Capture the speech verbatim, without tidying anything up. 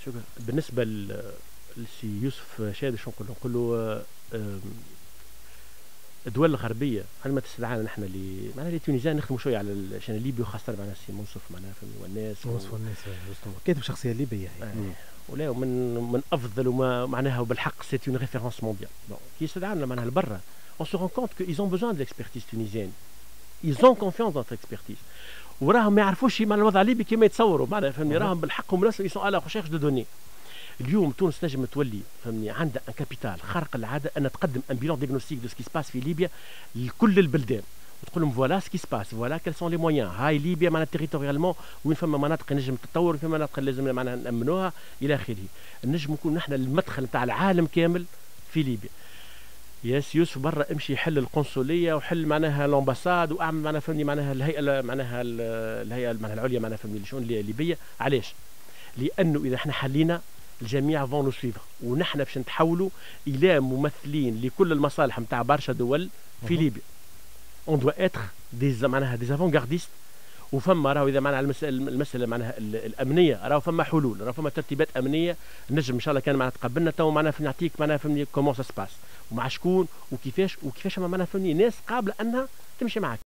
شكرا. بالنسبه لسي يوسف شادي شو نقول له؟ نقول له الدول الغربيه عندما تستدعانا نحن اللي معناها التونسيين نخدموا شويه على عشان ليبيا، وخاصه معناها سي منصف معناها والناس منصف والناس كاتب شخصيه ليبيه يعني. آه. ولا من من افضل وما معناها وبالحق سيت اون ريفيرونس مونديال. بون كي يستدعانا معناها لبرا on se rend compte qu'ils ont besoin de l'expertise tunisienne. Ils ont confiance dans notre expertise. وراهم ما يعرفوش معناها الوضع الليبي كما يتصوروا معناها فهمني. راهم بالحق هم ناس يسون على ريشيرش دو دوني. اليوم تونس نجم تولي فهمني عندها ان كابيتال خارق العاده ان تقدم ان بيلون ديغنوستيك دو سكي سباس في ليبيا لكل البلدان، وتقول لهم فوالا سكي سباس، فوالا كال سون لي مويان. هاي ليبيا معناها تيريتوريالمون وين فما مناطق نجم تتطور، وفي مناطق لازم معناها نامنوها الى اخره. نجم نكون نحن المدخل نتاع العالم كامل في ليبيا. ياس يوسف برا امشي حل القنصليه وحل معناها الامباساد واعمل معناها فهمني معناها الهيئه معناها الهيئه معناها العليا معناها فهمني الشؤون الليبيه. علاش؟ لانه اذا احنا حلينا الجميع فون نو سويفر، ونحن باش نتحولوا الى ممثلين لكل المصالح نتاع برشا دول في ليبيا. اون دوا اتر دي معناها دي افونغارديست. وفما راهو اذا معناها المساله المساله معناها الامنيه راهو فما حلول، راهو فما ترتيبات امنيه نجم ان شاء الله كان معناها تقبلنا تو معناها نعطيك معناها فهمني كومون سا سباس ومع شكون وكيفاش وكيفاش معناها فهمني ناس قابله انها تمشي معك.